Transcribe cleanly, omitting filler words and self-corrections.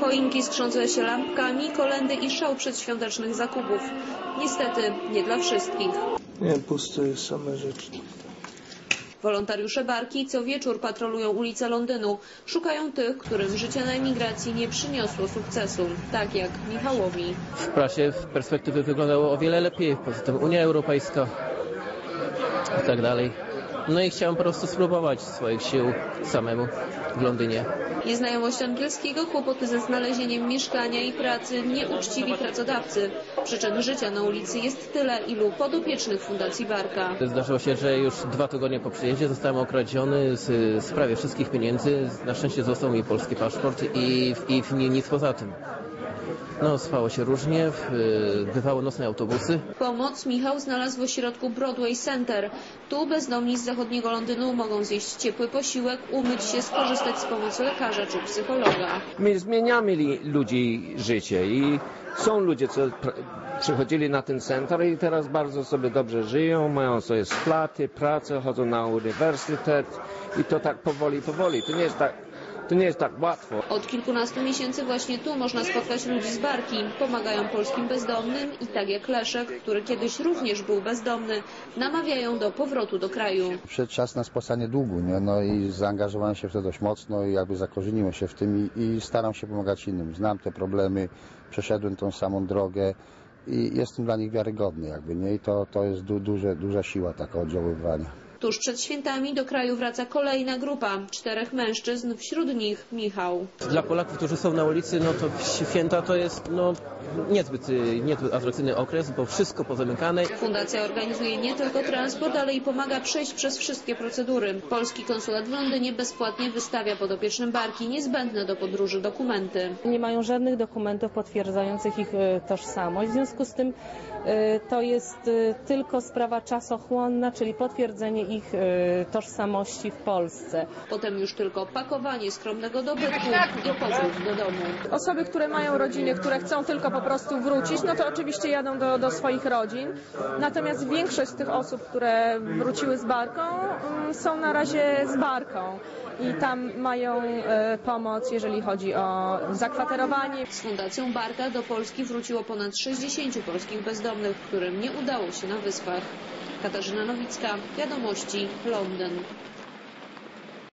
Choinki skrzące się lampkami, kolędy i szał przedświątecznych zakupów. Niestety nie dla wszystkich. Nie, puste same rzeczy. Wolontariusze Barki co wieczór patrolują ulice Londynu. Szukają tych, którym życie na emigracji nie przyniosło sukcesu. Tak jak Michałowi. W prasie w perspektywie wyglądało o wiele lepiej. Poza tym Unia Europejska i tak dalej. No i chciałem po prostu spróbować swoich sił samemu w Londynie. Nieznajomość angielskiego, kłopoty ze znalezieniem mieszkania i pracy, nieuczciwi pracodawcy. Przyczyn życia na ulicy jest tyle, ilu podopiecznych Fundacji Barka. Zdarzyło się, że już 2 tygodnie po przyjeździe zostałem okradziony z prawie wszystkich pieniędzy. Na szczęście został mi polski paszport i nic poza tym. No, spało się różnie, bywały nocne autobusy. Pomoc Michał znalazł w ośrodku Broadway Center. Tu bezdomni z zachodniego Londynu mogą zjeść ciepły posiłek, umyć się, skorzystać z pomocy lekarza czy psychologa. My zmieniamy ludzi życie i są ludzie, co przychodzili na ten center i teraz bardzo sobie dobrze żyją, mają sobie flaty, pracę, chodzą na uniwersytet i to tak powoli. To nie jest tak łatwo. Od kilkunastu miesięcy właśnie tu można spotkać ludzi z Barki. Pomagają polskim bezdomnym i tak jak Leszek, który kiedyś również był bezdomny, namawiają do powrotu do kraju. Przyszedł czas na spłacanie długu, nie? No i zaangażowałem się w to dość mocno i jakby zakorzeniłem się w tym i staram się pomagać innym. Znam te problemy, przeszedłem tą samą drogę i jestem dla nich wiarygodny jakby, nie? I to jest duża siła taka oddziaływania. Tuż przed świętami do kraju wraca kolejna grupa, 4 mężczyzn, wśród nich Michał. Dla Polaków, którzy są na ulicy, no to święta to jest niezbyt atrakcyjny okres, bo wszystko pozamykane. Fundacja organizuje nie tylko transport, ale i pomaga przejść przez wszystkie procedury. Polski konsulat w Londynie bezpłatnie wystawia podopiecznym Barki niezbędne do podróży dokumenty. Nie mają żadnych dokumentów potwierdzających ich tożsamość, w związku z tym to jest tylko sprawa czasochłonna, czyli potwierdzenie ich tożsamości w Polsce. Potem już tylko pakowanie skromnego dobytku i powrót do domu. Osoby, które mają rodziny, które chcą tylko po prostu wrócić, no to oczywiście jadą do swoich rodzin. Natomiast większość z tych osób, które wróciły z Barką, są na razie z Barką. I tam mają pomoc, jeżeli chodzi o zakwaterowanie. Z Fundacją Barka do Polski wróciło ponad 60 polskich bezdomnych, którym nie udało się na Wyspach. Katarzyna Nowicka, Wiadomości, Londyn.